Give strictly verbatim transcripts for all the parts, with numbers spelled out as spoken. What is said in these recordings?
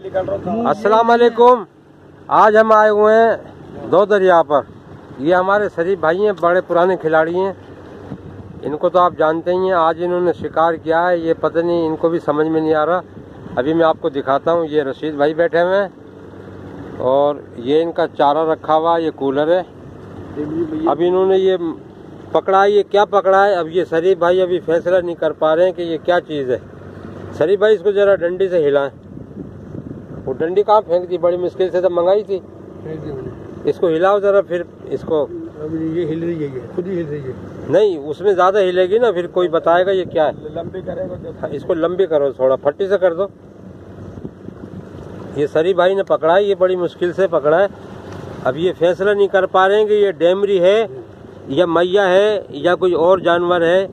अस्सलाम वालेकुम। आज हम आए हुए हैं दो दरिया पर। ये हमारे शरीफ भाई हैं, बड़े पुराने खिलाड़ी हैं। इनको तो आप जानते ही हैं। आज इन्होंने शिकार किया है, ये पता नहीं इनको भी समझ में नहीं आ रहा। अभी मैं आपको दिखाता हूँ। ये रशीद भाई बैठे हुए हैं और ये इनका चारा रखा हुआ, ये कूलर है। अब इन्होंने ये पकड़ा है, ये क्या पकड़ा है अब ये शरीफ भाई अभी फैसला नहीं कर पा रहे हैं कि ये क्या चीज़ है। शरीफ भाई इसको जरा डंडी से हिलाएं। वो डंडी कहाँ फेंक दी, बड़ी मुश्किल से तो मंगाई थी। इसको हिलाओ जरा, फिर इसको। ये हिल रही है, खुद ही हिल रही है। नहीं, उसमें ज्यादा हिलेगी ना, फिर कोई बताएगा ये क्या है। लंबी करेगा, इसको लंबी करो, थोड़ा फट्टी से कर दो। ये शरीफ भाई ने पकड़ा है, ये बड़ी मुश्किल से पकड़ा है। अब ये फैसला नहीं कर पा रहे हैं कि ये डेमरी है या मैया है या कोई और जानवर है।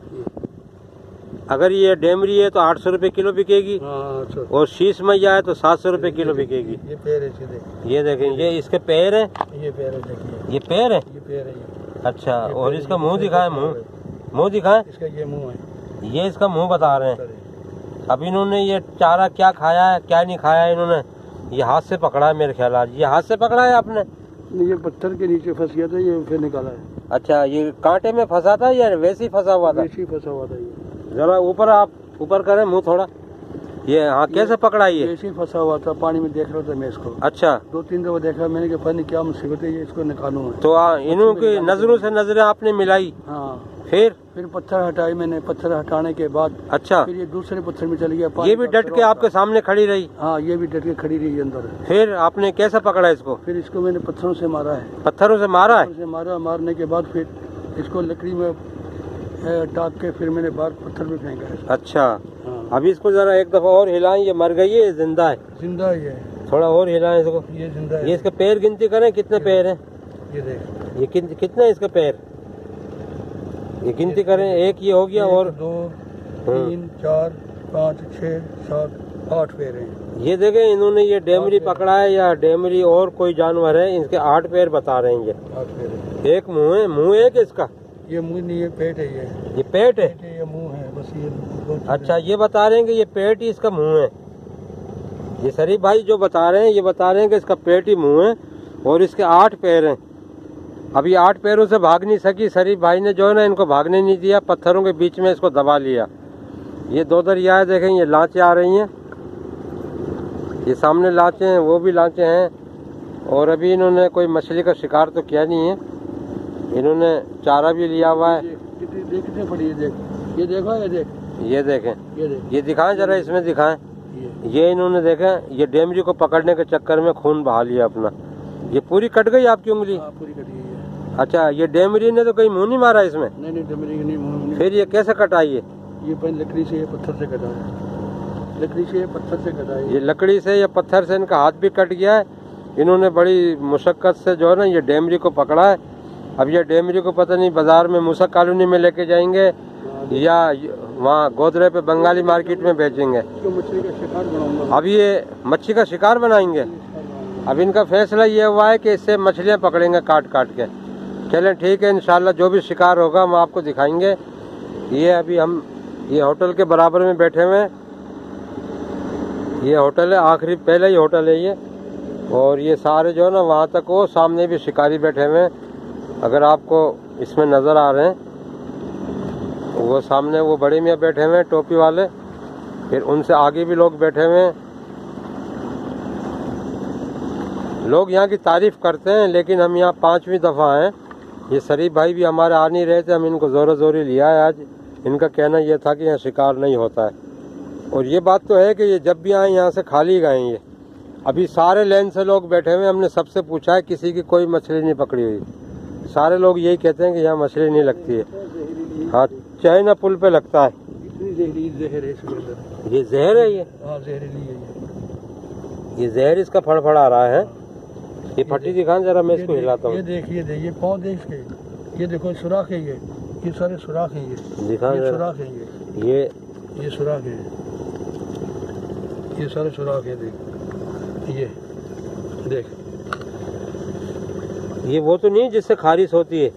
अगर ये डेमरी है तो आठ सौ रुपए किलो बिकेगी और शीश मैया है तो सात सौ रुपए किलो बिकेगी। ये पैर है, ये देखें, ये इसके पैर है। ये पैर है, ये पैर है, ये पैर है ये। अच्छा, और इसका मुंह दिखाए, मुंह मुंह दिखाए। इसका ये मुंह है, ये इसका मुंह बता रहे हैं। अब इन्होंने ये चारा क्या खाया है क्या नहीं खाया है, इन्होंने ये हाथ से पकड़ा है मेरे ख्याल। आज ये हाथ से पकड़ा है आपने? ये पत्थर के नीचे फंस गया था, ये फिर निकाला है। अच्छा, ये कांटे में फंसा था या वैसे ही फंसा हुआ था? वैसे ही फंसा हुआ था ये। जरा ऊपर, आप ऊपर करें मुंह थोड़ा। ये हाँ, कैसे पकड़ा ये? वैसे ही फंसा हुआ था, पानी में देख रहा था मैं इसको। अच्छा, दो तीन दफा देखा मैंने कि पता नहीं क्या मुसीबत है, ये इसको निकालूं। तो इन्हों की नजरों से नजरें आपने मिलाई? हाँ। फिर फिर पत्थर हटाए मैंने। पत्थर हटाने के बाद अच्छा, फिर ये दूसरे पत्थर में चली गया। ये भी डट के आपके सामने खड़ी रही? हाँ, ये भी डट के खड़ी रही अंदर। फिर आपने कैसे पकड़ा इसको? फिर इसको मैंने पत्थरों से मारा है। पत्थरों से मारा है? से मारा, मारने के बाद फिर इसको लकड़ी में टाक के फिर मैंने बाहर पत्थर में फेंका है। अच्छा, हाँ। अभी इसको जरा एक दफा और हिलाएं। ये मर गई है, जिंदा है? जिंदा है ये। थोड़ा और हिलाएं इसको। ये जिंदा है। ये इसके पैर गिनती करें, कितने पैर हैं? ये देख, ये किन, कितने इसके पैर? ये गिनती करें। एक ये हो गया, और दो, तीन, चार, पाँच, छः, सात, आठ पैर हैं। ये देखें, इन्होंने ये डेमरी पकड़ा है या डेमरी और कोई जानवर है, इसके आठ पैर बता रहे हैं। ये आठ पैर है। एक मुंह है, मुंह एक इसका? ये मुंह नहीं, ये पेट है। ये ये पेट है? पेट है, ये मुंह है बस। ये अच्छा, ये बता रहे हैं कि ये पेट ही इसका मुंह है। ये शरीफ भाई जो बता रहे हैं, ये बता रहे हैं कि इसका पेट ही मुंह है और इसके आठ पैर हैं। अभी आठ पैरों से भाग नहीं सकी। शरीफ भाई ने जो है ना, इनको भागने नहीं दिया, पत्थरों के बीच में इसको दबा लिया। ये दो दरिया है, देखें, ये लांचे आ रही हैं। ये सामने लांचे हैं, वो भी लांचे हैं। और अभी इन्होंने कोई मछली का शिकार तो किया नहीं है। इन्होंने चारा भी लिया हुआ है। देखने पड़ी, ये देख, ये देखो, ये देख, ये देखें, ये देख, ये दिखाएं जरा, इसमें दिखाएं। ये, ये इन्होंने देखें, ये डेमरी को पकड़ने के चक्कर में खून बहा लिया अपना। ये पूरी कट गई आपकी उंगली? हाँ, पूरी कटी है। अच्छा, ये डेमरी ने तो कहीं मुंह नहीं मारा इसमें? नहीं नहीं, डेमरी नहीं, मुंह। फिर ये कैसे कटाई है? ये पहले लकड़ी से, ये पत्थर से कटा है। लकड़ी से, ये पत्थर से कटा है। ये लकड़ी से या पत्थर से इनका हाथ भी कट गया है। इन्होंने बड़ी मुशक्कत से जो है ना, ये डेमरी को पकड़ा है। अब ये डेमरी को पता नहीं बाजार में मूसा कॉलोनी में लेके जाएंगे या वहाँ गोदरे पे बंगाली मार्केट में बेचेंगे। मछली का शिकार बनाऊंगा। अब ये मच्छी का शिकार बनाएंगे। अब इनका फैसला ये हुआ है कि इससे मछलियाँ पकड़ेंगे काट काट के। चलें, ठीक है, इंशाल्लाह जो भी शिकार होगा हम आपको दिखाएंगे। ये अभी हम ये होटल के बराबर में बैठे हुए हैं। ये होटल है, आखिरी पहले ही होटल है ये। और ये सारे जो है ना, वहाँ तक वो सामने भी शिकारी बैठे हुए हैं। अगर आपको इसमें नज़र आ रहे हैं, वो सामने वो बड़े मियाँ बैठे हुए हैं टोपी वाले। फिर उनसे आगे भी लोग बैठे हुए हैं। लोग यहाँ की तारीफ करते हैं, लेकिन हम यहाँ पांचवी दफ़ा हैं। ये शरीफ भाई भी हमारे आ नहीं रहे थे, हम इनको ज़ोर ज़ोरी लिया है आज। इनका कहना यह था कि यहाँ शिकार नहीं होता है। और ये बात तो है कि ये जब भी आए यहाँ से खाली गए। ये अभी सारे लाइन से लोग बैठे हुए, हमने सबसे पूछा है, किसी की कोई मछली नहीं पकड़ी हुई। सारे लोग यही कहते हैं कि यहाँ मछली नहीं लगती है। हाँ, चाइना पुल पे लगता है। जहर है, ये जहर है। ये हाँ, जहरीली है। ये जहर इसका फड़फड़ा रहा है। ये फटी दिखाएं जरा, मैं इसको हिलाता हूँ। ये देखिए, ये पाँव देख के, ये देखो सुराख है। ये ये सारे सुराख है। ये दिखाएं ये जरा। सुराख है। ये ये ये सुराख है। ये सारे सुराख है। देख, ये देख, ये वो तो नहीं जिससे खारिश होती है?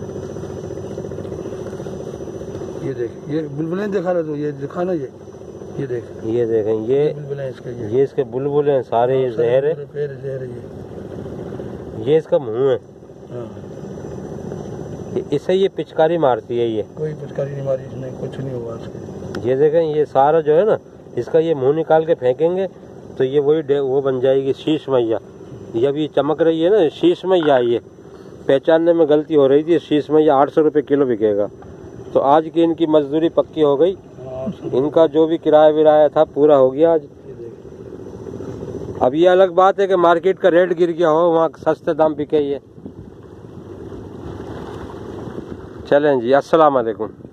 ये देख, ये बुलबुलें दिखा रहे तो ये दिखाना। ये ये देख, ये देखें, ये बुलबुल है इसके, ये, ये इसके बुलबुल हैं सारे, ये जहर है, जहर है ये ये इसका मुंह है। हाँ। इससे ये पिचकारी मारती है, ये कोई पिचकारी नहीं मारी इसने, कुछ नहीं हुआ इसके। ये देखें, ये सारा जो है ना, इसका ये मुंह निकाल के फेंकेंगे तो ये वही वो बन जाएगी शीश मैया। ये अभी चमक रही है ना, शीश मैया, ये पहचानने में गलती हो रही थी। शीश मैया आठ सौ रुपये किलो बिकेगा। तो आज की इनकी मजदूरी पक्की हो गई, इनका जो भी किराया विराया था पूरा हो गया आज। अब ये अलग बात है कि मार्केट का रेट गिर गया हो, वहाँ सस्ते दाम बिके ये। चलें जी, अस्सलाम वालेकुम।